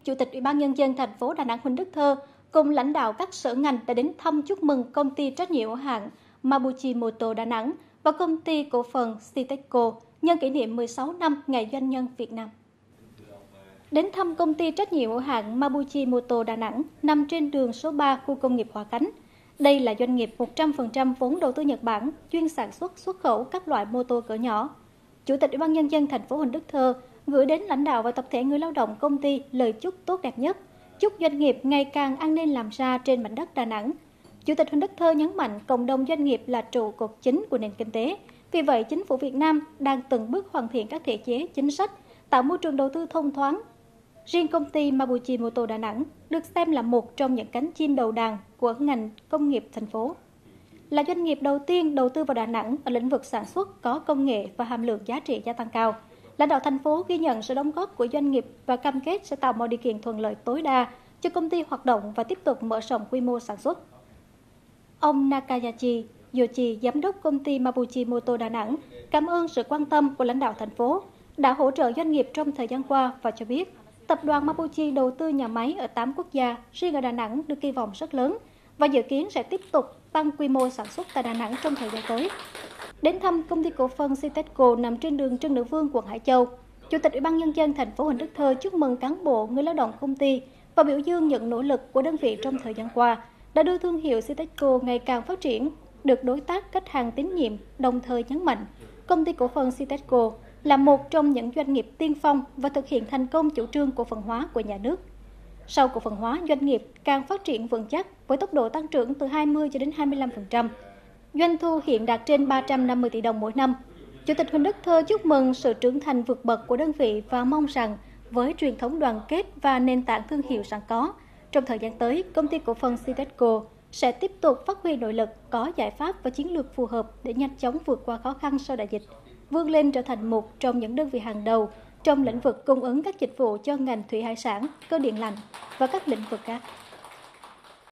Chủ tịch Ủy ban Nhân dân thành phố Đà Nẵng Huỳnh Đức Thơ cùng lãnh đạo các sở ngành đã đến thăm chúc mừng công ty trách nhiệm hữu hạn Mabuchi Moto Đà Nẵng và công ty cổ phần Siteco nhân kỷ niệm 16 năm Ngày Doanh nhân Việt Nam. Đến thăm công ty trách nhiệm hữu hạn Mabuchi Moto Đà Nẵng nằm trên đường số 3 khu công nghiệp Hòa Khánh. Đây là doanh nghiệp 100% vốn đầu tư Nhật Bản, chuyên sản xuất khẩu các loại mô tô cỡ nhỏ. Chủ tịch Ủy ban Nhân dân thành phố Huỳnh Đức Thơ gửi đến lãnh đạo và tập thể người lao động công ty lời chúc tốt đẹp nhất, chúc doanh nghiệp ngày càng ăn nên làm ra trên mảnh đất Đà Nẵng. Chủ tịch Huỳnh Đức Thơ nhấn mạnh cộng đồng doanh nghiệp là trụ cột chính của nền kinh tế. Vì vậy, chính phủ Việt Nam đang từng bước hoàn thiện các thể chế, chính sách, tạo môi trường đầu tư thông thoáng. Riêng công ty Mabuchi Moto Đà Nẵng được xem là một trong những cánh chim đầu đàn của ngành công nghiệp thành phố. Là doanh nghiệp đầu tiên đầu tư vào Đà Nẵng ở lĩnh vực sản xuất có công nghệ và hàm lượng giá trị gia tăng cao. Lãnh đạo thành phố ghi nhận sự đóng góp của doanh nghiệp và cam kết sẽ tạo mọi điều kiện thuận lợi tối đa cho công ty hoạt động và tiếp tục mở rộng quy mô sản xuất. Ông Nakayashi Yoshi, giám đốc công ty Mabuchi Moto Đà Nẵng, cảm ơn sự quan tâm của lãnh đạo thành phố đã hỗ trợ doanh nghiệp trong thời gian qua và cho biết tập đoàn Mabuchi đầu tư nhà máy ở 8 quốc gia, riêng ở Đà Nẵng được kỳ vọng rất lớn và dự kiến sẽ tiếp tục tăng quy mô sản xuất tại Đà Nẵng trong thời gian tới. Đến thăm công ty cổ phần Siteco nằm trên đường Trần Nữ Vương, quận Hải Châu, Chủ tịch Ủy ban Nhân dân thành phố Huỳnh Đức Thơ chúc mừng cán bộ, người lao động công ty và biểu dương những nỗ lực của đơn vị trong thời gian qua đã đưa thương hiệu Siteco ngày càng phát triển, được đối tác khách hàng tín nhiệm, đồng thời nhấn mạnh công ty cổ phần Siteco là một trong những doanh nghiệp tiên phong và thực hiện thành công chủ trương cổ phần hóa của nhà nước. Sau cổ phần hóa, doanh nghiệp càng phát triển vững chắc với tốc độ tăng trưởng từ 20 cho đến 25%. Doanh thu hiện đạt trên 350 tỷ đồng mỗi năm. Chủ tịch Huỳnh Đức Thơ chúc mừng sự trưởng thành vượt bậc của đơn vị và mong rằng với truyền thống đoàn kết và nền tảng thương hiệu sẵn có, trong thời gian tới, công ty cổ phần Siteco sẽ tiếp tục phát huy nội lực, có giải pháp và chiến lược phù hợp để nhanh chóng vượt qua khó khăn sau đại dịch, vươn lên trở thành một trong những đơn vị hàng đầu trong lĩnh vực cung ứng các dịch vụ cho ngành thủy hải sản, cơ điện lạnh và các lĩnh vực khác.